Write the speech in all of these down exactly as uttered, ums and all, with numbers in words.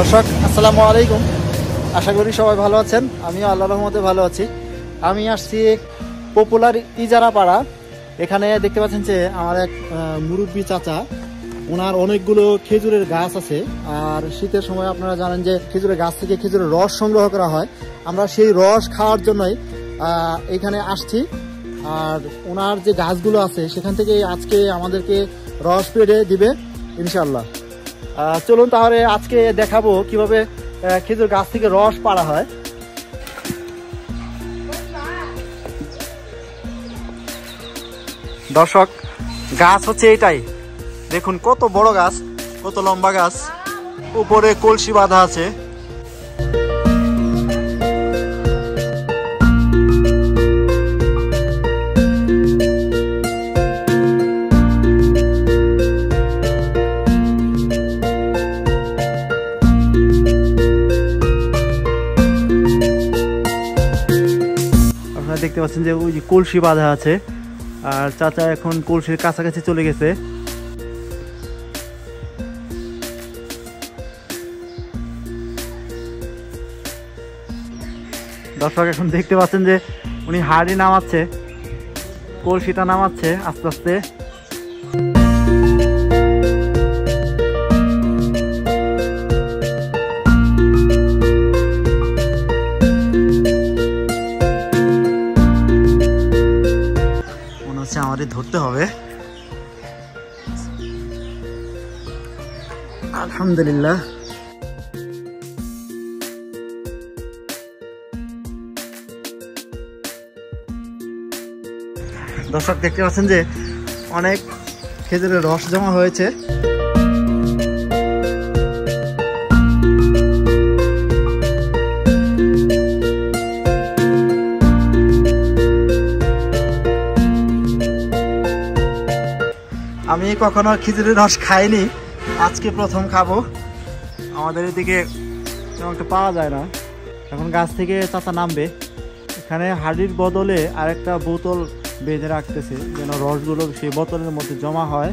দর্শক আসসালামু আলাইকুম, আশা করি সবাই ভালো আছেন। আমিও আল্লাহর রহমতে ভালো আছি। আমি আসছি পপুলার ইজারা পাড়া। এখানে দেখতে পাচ্ছেন যে আমার এক মুরব্বী চাচা, ওনার অনেকগুলো খেজুরের গাছ আছে। আর শীতের সময় আপনারা জানেন যে খেজুরের গাছ থেকে খেজুরের রস সংগ্রহ করা হয়। আমরা সেই রস খাওয়ার জন্যই এখানে আসছি। আর ওনার যে গাছগুলো আছে সেখান থেকে আজকে আমাদেরকে রস পেড়ে দিবে ইনশাল্লাহ। চলুন তাহলে আজকে দেখাবো কিভাবে খেজুর গাছ থেকে রস পাড়া হয়। দর্শক, গাছ হচ্ছে এটাই, দেখুন কত বড় গাছ, কত লম্বা গাছ, উপরে কলসি বাঁধা আছে। দেখতে পাচ্ছেন যে ওই যে কলসি বাঁধা আছে, আর চাচা এখন কলসির কাছাকাছি চলে গেছে। দর্শক এখন দেখতে পাচ্ছেন যে উনি হাড়ি নামাচ্ছে, কলসিটা নামাচ্ছে আস্তে আস্তে। আমাদের ধরতে হবে। আলহামদুলিল্লাহ। দর্শক দেখতে পাচ্ছেন যে অনেক খেজুরের রস জমা হয়েছে। আমি কখনো খেজুরের রস খাইনি, আজকে প্রথম খাবো। আমাদের এদিকে তেমন একটা পাওয়া যায় না। এখন গাছ থেকে চাচা নামবে, এখানে হাড়ির বদলে আরেকটা বোতল বেঁধে রাখতেছে যেন রসগুলো সেই বোতলের মধ্যে জমা হয়।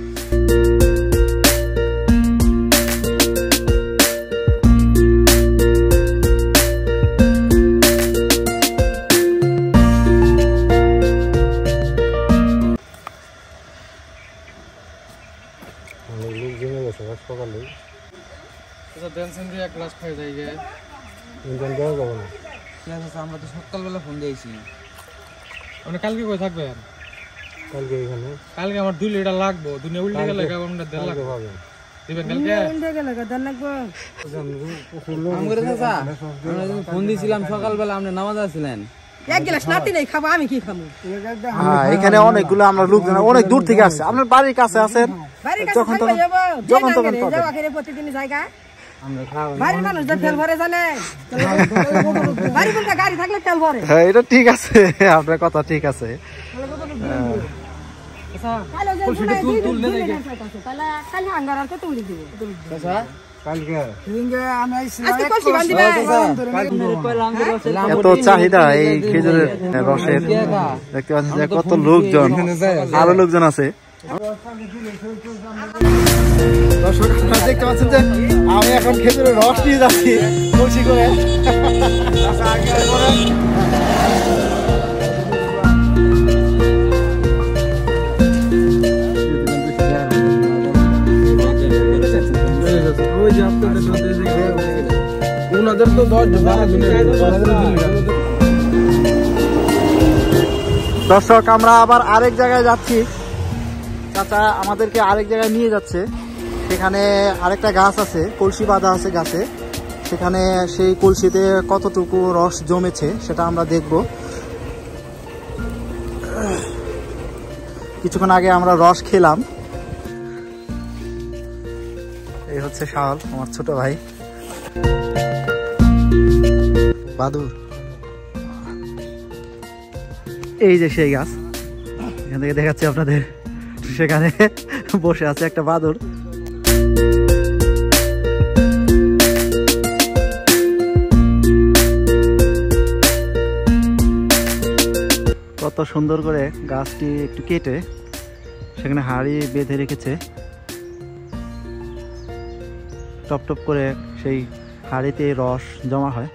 আমরা তো সকালবেলা ফোন দিয়েছি। মানে কালকে কই থাকবেন? কালকে এখানে কালকে আমার দুই লিটার লাগবো। দুনিয়া উল্টে গেলে আমরা দেড় লাখ পাবেন। দিবেন কালকে? উল্টে গেলে দেড় লাখ পাবেন। আমরা চাচা আমরা ফোন দিয়েছিলাম সকালবেলা, আপনি নামাজ আছিলেন। এক গ্লাস নাতি নাই খাবো, আমি কি খাবো? হ্যাঁ, এখানে অনেকগুলো আমরা লোক জানা, অনেক দূর থেকে আসছে। আপনার বাড়ির কাছে আছেন, যখন তখন যখন তখন প্রতিদিন জায়গা এটা ঠিক আছে, আপনার কথা ঠিক আছে। এত চাহিদা এই খেজুরের রসের, দেখতে পাচ্ছেন যে কত লোকজন, আরো লোকজন আছে। দর্শক আপনারা দেখতে পাচ্ছেন যে আমি এখন খেজুরের রস নিয়ে যাচ্ছি কলসি করে। দর্শক আমরা আবার আরেক জায়গায় যাচ্ছি, চাচা আমাদেরকে আরেক জায়গায় নিয়ে যাচ্ছে। সেখানে আরেকটা গাছ আছে, কলসি বাঁধা আছে গাছে, সেখানে সেই কলসিতে কতটুকু রস জমেছে সেটা আমরা দেখব। কিছুক্ষণ আগে আমরা রস খেলাম। এই হচ্ছে শাওল, আমার ছোট ভাই বাদুর। এই যে সেই গাছ, এখান থেকে দেখাচ্ছি আপনাদের, সেখানে বসে আছে একটা বাদুর। কত সুন্দর করে গাছটি একটু কেটে সেখানে হাড়ি বেঁধে রেখেছে, টপ টপ করে সেই হাঁড়িতে রস জমা হয়।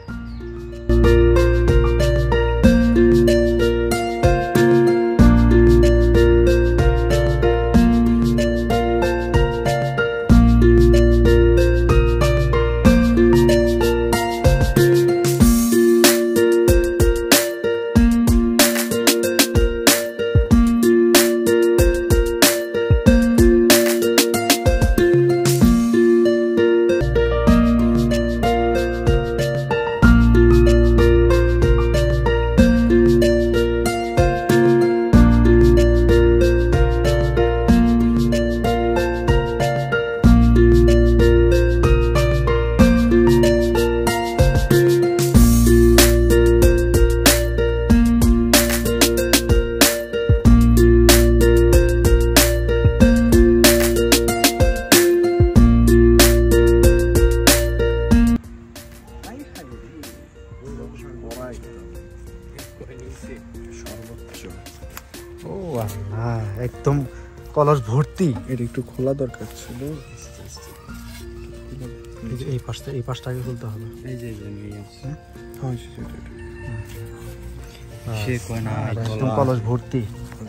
ও আল্লাহ, একদম কলস ভর্তি। এটা একটু খোলা দরকার ছিল। এই পাশটা এই পাশটাকে খুলতে হবে। এই যে একদম কলস ভর্তি।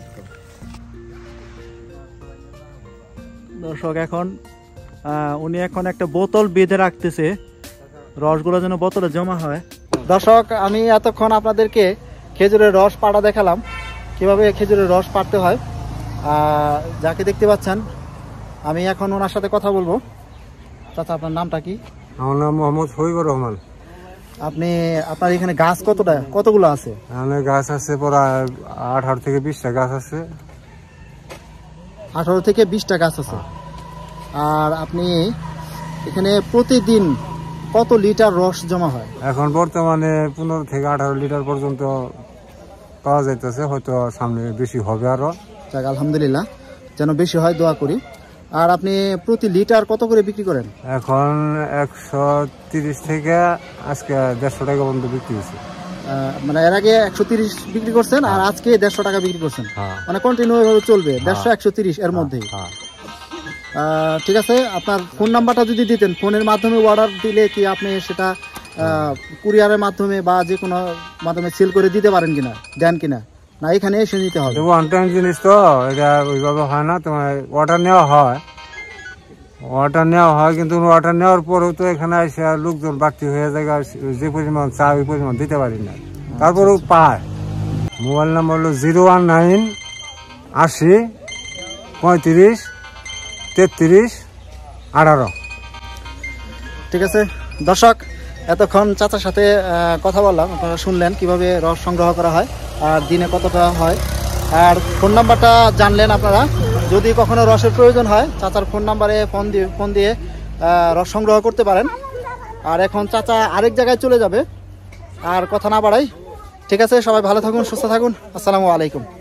দর্শক এখন উনি এখন একটা বোতল বেঁধে রাখতেছে, রসগুলো যেন বোতলে জমা হয়। দর্শক আমি এতক্ষণ আপনাদেরকে খেজুরের রস পাড়া দেখালাম, কিভাবে খেজুরের রস পাড়তে হয়। যাকে দেখতে পাচ্ছেন আমি এখন ওনার সাথে কথা বলবো। চাচা আপনার নামটা কি? আমার নাম মোহাম্মদ ফরিদুর রহমান। আপনি আপনার এখানে গাছ কতটা কতগুলো আছে? এখানে গাছ আছে প্রায় আঠারো থেকে বিশটা গাছ আছে। আঠারো থেকে বিশটা গাছ আছে। আর আপনি এখানে প্রতিদিন কত লিটার রস জমা হয়? এখন বর্তমানে পনেরো থেকে আঠারো লিটার পর্যন্ত পাওয়া যাইতেছে, হয়তো সামনে বেশি হবে আরো। যাক আলহামদুলিল্লাহ, যেন বেশি হয় দোয়া করি। আর আপনি প্রতি লিটার কত করে বিক্রি করেন? এখন একশো তিরিশ থেকে আজকে দেড়শো টাকা পর্যন্ত বিক্রি হচ্ছে। মানে এর আগে একশো তিরিশ বিক্রি করছেন আর আজকে দেড়শো টাকা বিক্রি করছেন, মানে কন্টিনিউ ভাবে চলবে দেড়শো একশো তিরিশ এর মধ্যেই। ঠিক আছে, আপনার ফোন নাম্বারটা যদি দিতেন, ফোনের মাধ্যমে অর্ডার দিলে কি আপনি সেটা কুরিয়ারের মাধ্যমে বা যে কোনো মাধ্যমে সেল করে দিতে পারেন কিনা, দেন কিনা, না এখানে এসে নিতে হবে? ওয়ান টাইম জিনিস তো, এটা ওইভাবে হয় না। তোমার অর্ডার নেওয়া হয়, অর্ডার নেওয়া হয় কিন্তু অর্ডার নেওয়ার পরেও তো এখানে এসে লোকজন বাড়তি হয়ে যায়, যে পরিমাণ চা ওই পরিমাণ দিতে পারি না, তারপরেও পায়। মোবাইল নাম্বার হলো জিরো ওয়ান নাইন আশি পঁয়ত্রিশ তেত্রিশ আঠারো। ঠিক আছে দর্শক, এতক্ষণ চাচার সাথে কথা বললাম, আপনারা শুনলেন কিভাবে রস সংগ্রহ করা হয় আর দিনে কতটা হয়। আর ফোন নাম্বারটা জানলেন আপনারা। যদি কখনো রসের প্রয়োজন হয় চাচার ফোন নাম্বারে ফোন দিয়ে ফোন দিয়ে রস সংগ্রহ করতে পারেন। আর এখন চাচা আরেক জায়গায় চলে যাবে, আর কথা না বাড়াই। ঠিক আছে, সবাই ভালো থাকুন, সুস্থ থাকুন। আসসালামু আলাইকুম।